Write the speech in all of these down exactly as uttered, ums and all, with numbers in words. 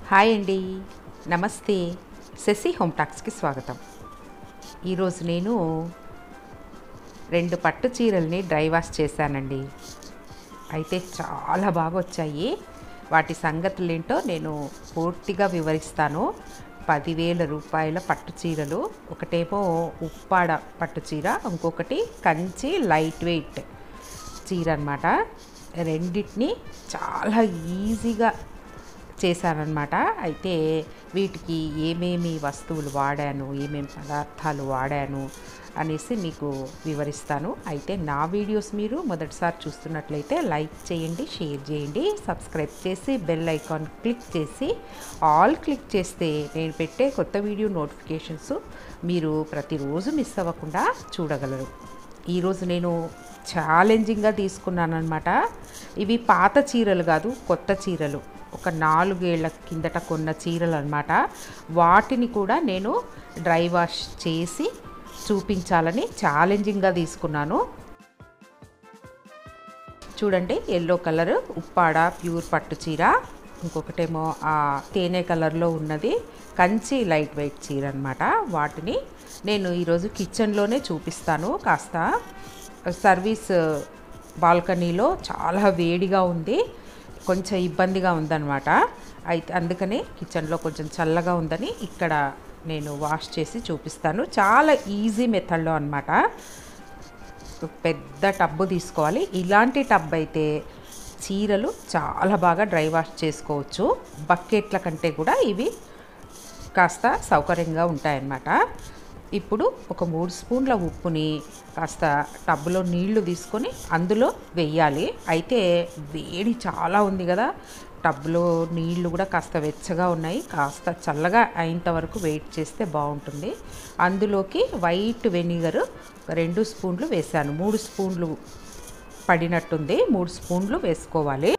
Hi అండి, నమస్తే. Shashi home టాక్స్కి స్వాగతం. ఈరోజు నేను రెండు పట్టు చీరల్ని డ్రై వాష్ చేశానండి. అయితే చాలా బాగా వచ్చాయి. వాటి సంగతులు ఏంటో నేను పూర్తిగా వివరిస్తాను. పదివేల రూపాయల పట్టు చీరలు, ఒకటేమో ఉప్పాడ పట్టు చీర, ఇంకొకటి కంచి లైట్ వెయిట్ చీర అన్నమాట. రెండింటిని చాలా ఈజీగా చేశానన్నమాట. అయితే వీటికి ఏమేమి వస్తువులు వాడాను, ఏమేమి పదార్థాలు వాడాను అనేసి మీకు వివరిస్తాను. అయితే నా వీడియోస్ మీరు మొదటిసారి చూస్తున్నట్లయితే లైక్ చేయండి, షేర్ చేయండి, సబ్స్క్రైబ్ చేసి బెల్ ఐకాన్ క్లిక్ చేసి ఆల్ క్లిక్ చేస్తే నేను పెట్టే కొత్త వీడియో నోటిఫికేషన్స్ మీరు ప్రతిరోజు మిస్ అవ్వకుండా చూడగలరు. ఈరోజు నేను ఛాలెంజింగ్గా తీసుకున్నాను అనమాట. ఇవి పాత చీరలు కాదు, కొత్త చీరలు. ఒక నాలుగేళ్ల కిందట కొన్న చీరలు అన్నమాట. వాటిని కూడా నేను డ్రై వాష్ చేసి చూపించాలని ఛాలెంజింగ్గా తీసుకున్నాను. చూడండి, ఎల్లో కలర్ ఉప్పాడ ప్యూర్ పట్టు చీర, ఇంకొకటేమో ఆ తేనె కలర్లో ఉన్నది కంచి లైట్ వెయిట్ చీర అన్నమాట. వాటిని నేను ఈరోజు కిచెన్లోనే చూపిస్తాను. కాస్త సర్వీస్ బాల్కనీలో చాలా వేడిగా ఉంది, కొంచెం ఇబ్బందిగా ఉందన్నమాట. అయితే అందుకనే కిచెన్లో కొంచెం చల్లగా ఉందని ఇక్కడ నేను వాష్ చేసి చూపిస్తాను. చాలా ఈజీ మెథడ్లో అన్నమాట. పెద్ద టబ్బు తీసుకోవాలి. ఇలాంటి టబ్ అయితే చీరలు చాలా బాగా డ్రై వాష్ చేసుకోవచ్చు. బకెట్ల కంటే కూడా ఇవి కాస్త సౌకర్యంగా ఉంటాయన్నమాట. ఇప్పుడు ఒక మూడు స్పూన్ల ఉప్పుని కాస్త టబ్బులో నీళ్లు తీసుకొని అందులో వెయ్యాలి. అయితే వేడి చాలా ఉంది కదా, టబ్లో నీళ్లు కూడా కాస్త వెచ్చగా ఉన్నాయి. కాస్త చల్లగా అయినంత వరకు వెయిట్ చేస్తే బాగుంటుంది. అందులోకి వైట్ వెనిగర్ రెండు స్పూన్లు వేసాను. మూడు స్పూన్లు పడినట్టుంది, మూడు స్పూన్లు వేసుకోవాలి.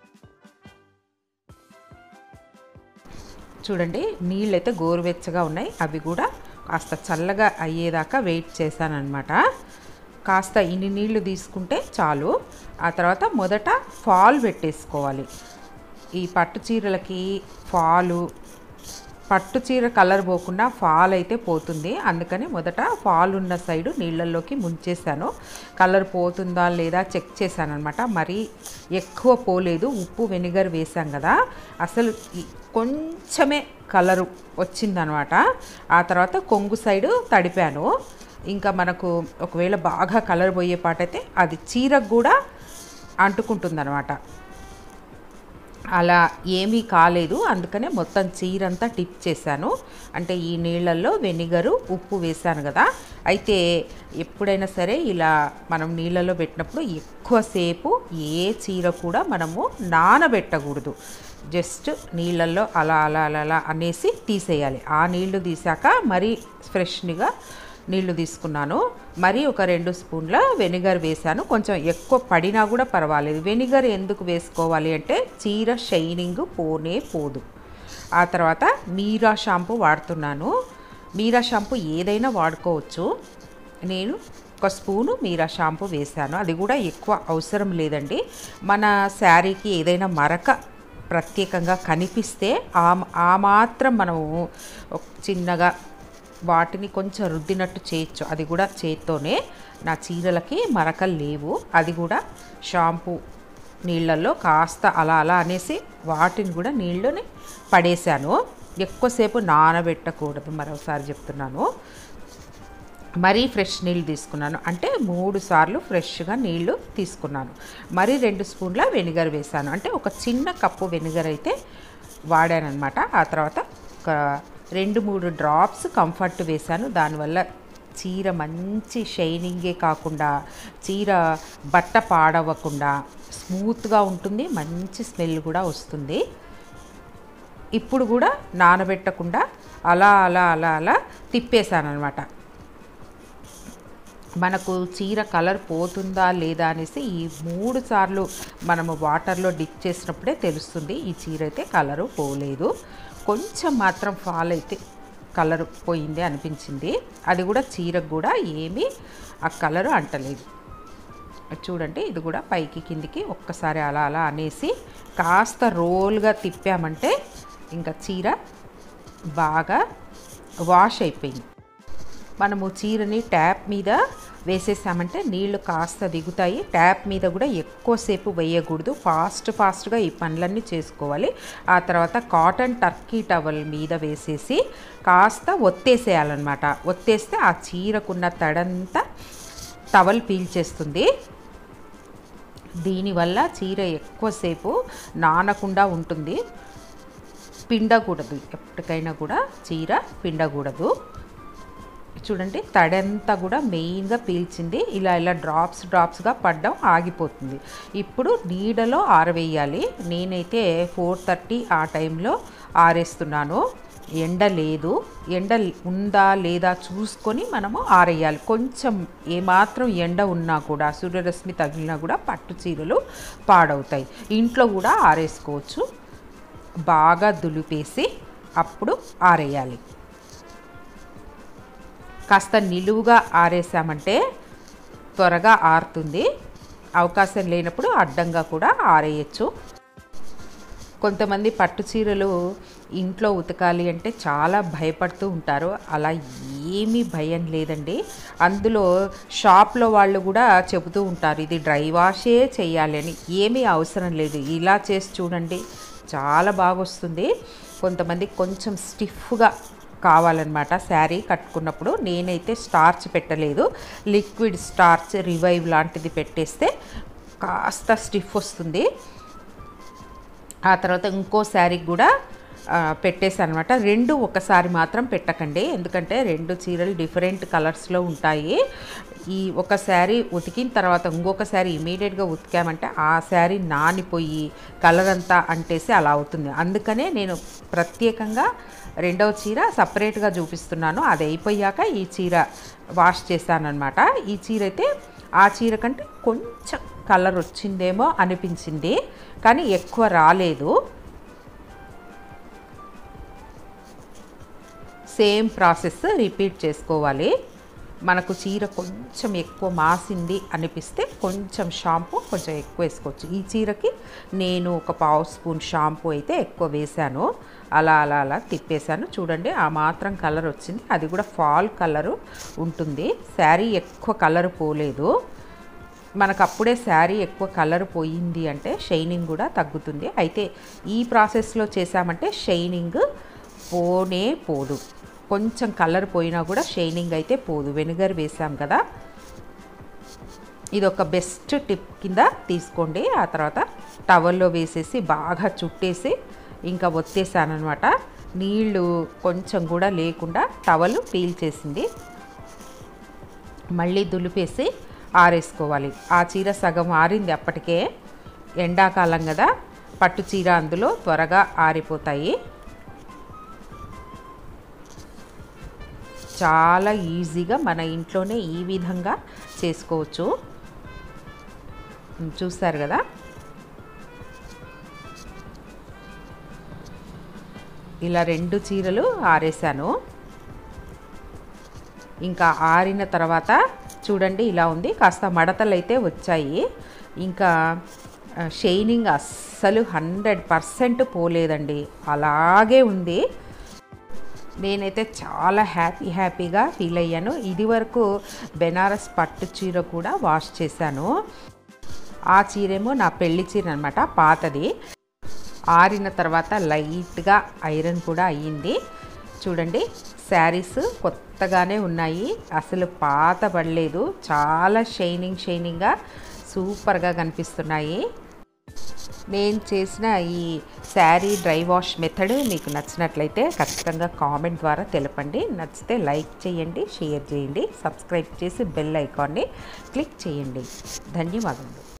చూడండి, నీళ్ళు అయితే గోరువెచ్చగా ఉన్నాయి. అవి కూడా కాస్త చల్లగా అయ్యేదాకా వెయిట్ చేశానన్నమాట. కాస్త ఇన్ని నీళ్లు తీసుకుంటే చాలు. ఆ తర్వాత మొదట ఫాల్ పెట్టేసుకోవాలి. ఈ పట్టు చీరలకి ఫాలు, పట్టు చీర కలర్ పోకుండా ఫాల్ అయితే పోతుంది. అందుకని మొదట ఫాల్ ఉన్న సైడు నీళ్ళల్లోకి ముంచేసాను. కలర్ పోతుందా లేదా చెక్ చేశాను అనమాట. మరీ ఎక్కువ పోలేదు, ఉప్పు వెనిగర్ వేసాం కదా, అసలు కొంచెమే కలరు వచ్చిందనమాట. ఆ తర్వాత కొంగు సైడు తడిపాను. ఇంకా మనకు ఒకవేళ బాగా కలర్ పోయే పాటైతే అది చీరకు కూడా అంటుకుంటుందన్నమాట. అలా ఏమీ కాలేదు. అందుకనే మొత్తం చీర అంతా టిప్ చేశాను. అంటే ఈ నీళ్ళల్లో వెనిగరు ఉప్పు వేసాను కదా. అయితే ఎప్పుడైనా సరే ఇలా మనం నీళ్ళలో పెట్టినప్పుడు ఎక్కువసేపు ఏ చీర కూడా మనము నానబెట్టకూడదు. జస్ట్ నీళ్ళల్లో అలా అలా అలా అలా అనేసి తీసేయాలి. ఆ నీళ్లు తీసాక మరీ ఫ్రెష్గా నీళ్లు తీసుకున్నాను. మరి ఒక రెండు స్పూన్ల వెనిగర్ వేసాను. కొంచెం ఎక్కువ పడినా కూడా పర్వాలేదు. వెనిగర్ ఎందుకు వేసుకోవాలి అంటే చీర షైనింగ్ పోనే పోదు. ఆ తర్వాత మీరా షాంపూ వాడుతున్నాను. మీరా షాంపూ ఏదైనా వాడుకోవచ్చు. నేను ఒక స్పూను మీరా షాంపూ వేసాను. అది కూడా ఎక్కువ అవసరం లేదండి. మన శారీకి ఏదైనా మరక ప్రత్యేకంగా కనిపిస్తే ఆ ఆ మాత్రం మనము చిన్నగా వాటిని కొంచెం రుద్దినట్టు చేయొచ్చు. అది కూడా చేత్తోనే. నా చీరలకి మరకలు లేవు. అది కూడా షాంపూ నీళ్ళల్లో కాస్త అలా అలా అనేసి వాటిని కూడా నీళ్ళని పడేశాను. ఎక్కువసేపు నానబెట్టకూడదు, మరోసారి చెప్తున్నాను. మరీ ఫ్రెష్ నీళ్ళు తీసుకున్నాను, అంటే మూడు సార్లు ఫ్రెష్గా నీళ్లు తీసుకున్నాను. మరీ రెండు స్పూన్ల వెనిగర్ వేసాను, అంటే ఒక చిన్న కప్పు వెనిగర్ అయితే వాడానన్నమాట. ఆ తర్వాత ఒక రెండు మూడు డ్రాప్స్ కంఫర్ట్ వేసాను. దానివల్ల చీర మంచి షైనింగే కాకుండా చీర బట్ట పాడవకుండా స్మూత్గా ఉంటుంది, మంచి స్మెల్ కూడా వస్తుంది. ఇప్పుడు కూడా నానబెట్టకుండా అలా అలా అలా అలా తిప్పేశాను అనమాట. మనకు చీర కలర్ పోతుందా లేదా అనేసి ఈ మూడు సార్లు మనము వాటర్లో డిప్ చేసినప్పుడే తెలుస్తుంది. ఈ చీర అయితే కలరు పోలేదు, కొంచెం మాత్రం ఫాల్ అయితే కలర్ పోయింది అనిపించింది. అది కూడా చీరకు కూడా ఏమీ ఆ కలరు అంటలేదు. చూడండి, ఇది కూడా పైకి కిందికి ఒక్కసారి అలా అలా అనేసి కాస్త రోల్గా తిప్పామంటే ఇంకా చీర బాగా వాష్ అయిపోయింది. మనము చీరని ట్యాప్ మీద వేసేసామంటే నీళ్లు కాస్త దిగుతాయి. ట్యాప్ మీద కూడా ఎక్కువసేపు వేయకూడదు, ఫాస్ట్ ఫాస్ట్గా ఈ పనులన్నీ చేసుకోవాలి. ఆ తర్వాత కాటన్ టర్కీ టవల్ మీద వేసేసి కాస్త ఒత్తేసేయాలన్నమాట. ఒత్తేస్తే ఆ చీరకున్న తడంతా టవల్ పీల్చేస్తుంది. దీనివల్ల చీర ఎక్కువసేపు నానకుండా ఉంటుంది. పిండకూడదు, ఎప్పటికైనా కూడా చీర పిండకూడదు. చూడండి తడంతా కూడా మెయిన్గా పీల్చింది. ఇలా ఇలా డ్రాప్స్ డ్రాప్స్గా పడడం ఆగిపోతుంది. ఇప్పుడు నీడలో ఆరవేయాలి. నేనైతే ఫోర్ థర్టీ ఆ టైంలో ఆరేస్తున్నాను. ఎండ లేదు, ఎండ ఉందా లేదా చూసుకొని మనము ఆరేయాలి. కొంచెం ఏమాత్రం ఎండ ఉన్నా కూడా, సూర్యరశ్మి తగిలినా కూడా పట్టు చీరలు పాడవుతాయి. ఇంట్లో కూడా ఆరేసుకోవచ్చు. బాగా దులిపేసి అప్పుడు ఆరేయాలి. కాస్త నిలువుగా ఆరేసామంటే త్వరగా ఆరుతుంది. అవకాశం లేనప్పుడు అడ్డంగా కూడా ఆరేయచ్చు. కొంతమంది పట్టు చీరలు ఇంట్లో ఉతకాలి అంటే చాలా భయపడుతూ ఉంటారు. అలా ఏమీ భయం లేదండి. అందులో షాప్లో వాళ్ళు కూడా చెబుతూ ఉంటారు ఇది డ్రై వాషే చేయాలి అని. ఏమీ అవసరం లేదు, ఇలా చేసి చూడండి చాలా బాగా వస్తుంది. కొంతమంది కొంచెం స్టిఫ్గా కావాలన్నమాట శారీ కట్టుకున్నప్పుడు. నేనైతే స్టార్చ్ పెట్టలేదు, లిక్విడ్ స్టార్చ్ రివైవ్ లాంటిది పెట్టేస్తే కాస్త స్టిఫ్ వస్తుంది. ఆ తర్వాత ఇంకో శారీకి కూడా పెట్టేసాను అనమాట. రెండు ఒకసారి మాత్రం పెట్టకండి, ఎందుకంటే రెండు చీరలు డిఫరెంట్ కలర్స్లో ఉంటాయి. ఈ ఒక శారీ ఉతికిన తర్వాత ఇంకొక శారీ ఇమీడియట్గా ఉతికామంటే ఆ శారీ నానిపోయి కలర్ అంతా అంటేసి అలా అవుతుంది. అందుకనే నేను ప్రత్యేకంగా రెండవ చీర సపరేట్గా చూపిస్తున్నాను. అది అయిపోయాక ఈ చీర వాష్ చేశానమాట. ఈ చీర అయితే ఆ చీర కంటే కొంచెం కలర్ వచ్చిందేమో అనిపించింది, కానీ ఎక్కువ రాలేదు. సేమ్ ప్రాసెస్ రిపీట్ చేసుకోవాలి. మనకు చీర కొంచెం ఎక్కువ మాసింది అనిపిస్తే కొంచెం షాంపూ కొంచెం ఎక్కువ వేసుకోవచ్చు. ఈ చీరకి నేను ఒక పావు స్పూన్ షాంపూ అయితే ఎక్కువ వేశాను. అలా అలా అలా తిప్పేశాను. చూడండి ఆ మాత్రం కలర్ వచ్చింది. అది కూడా ఫాల్ కలరు ఉంటుంది. శారీ ఎక్కువ కలర్ పోలేదు. మనకు అప్పుడే శారీ ఎక్కువ కలర్ పోయింది అంటే షైనింగ్ కూడా తగ్గుతుంది. అయితే ఈ ప్రాసెస్లో చేసామంటే షైనింగ్ పోనే పోదు. కొంచెం కలర్ పోయినా కూడా షైనింగ్ అయితే పోదు. వెనిగర్ వేసాం కదా, ఇది ఒక బెస్ట్ టిప్ కింద తీసుకోండి. ఆ తర్వాత టవల్లో వేసేసి బాగా చుట్టేసి ఇంకా ఒత్తేసాను అనమాట. నీళ్ళు కొంచెం కూడా లేకుండా టవల్ పీల్చేసింది. మళ్ళీ దులిపేసి ఆరేసుకోవాలి. ఆ చీర సగం ఆరింది అప్పటికే. ఎండాకాలం కదా, పట్టు చీర అందులో త్వరగా ఆరిపోతాయి. చాలా ఈజీగా మన ఇంట్లోనే ఈ విధంగా చేసుకోవచ్చు. చూస్తారు కదా, ఇలా రెండు చీరలు ఆరేసాను. ఇంకా ఆరిన తర్వాత చూడండి ఇలా ఉంది. కాస్త మడతలు అయితే వచ్చాయి. ఇంకా షైనింగ్ అస్సలు హండ్రెడ్ పర్సెంట్ పోలేదండి, అలాగే ఉంది. నేనైతే చాలా హ్యాపీ హ్యాపీగా ఫీల్ అయ్యాను. ఇది వరకు బెనారస్ పట్టు చీర కూడా వాష్ చేశాను. ఆ చీరేమో నా పెళ్లి చీర అనమాట, పాతది. ఆరిన తర్వాత లైట్గా ఐరన్ కూడా అయ్యింది. చూడండి శారీస్ కొత్తగానే ఉన్నాయి, అసలు పాత పడలేదు. చాలా షైనింగ్ షైనింగ్గా సూపర్గా కనిపిస్తున్నాయి. నేను చేసిన ఈ శారీ డ్రై వాష్ మెథడ్ మీకు నచ్చినట్లయితే ఖచ్చితంగా కామెంట్ ద్వారా తెలపండి. నచ్చితే లైక్ చేయండి, షేర్ చేయండి, సబ్స్క్రైబ్ చేసి బెల్ ఐకాన్ని క్లిక్ చేయండి. ధన్యవాదాలు.